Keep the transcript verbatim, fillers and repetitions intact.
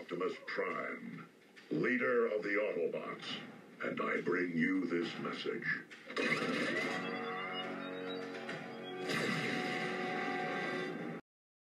Optimus Prime, leader of the Autobots, and I bring you this message.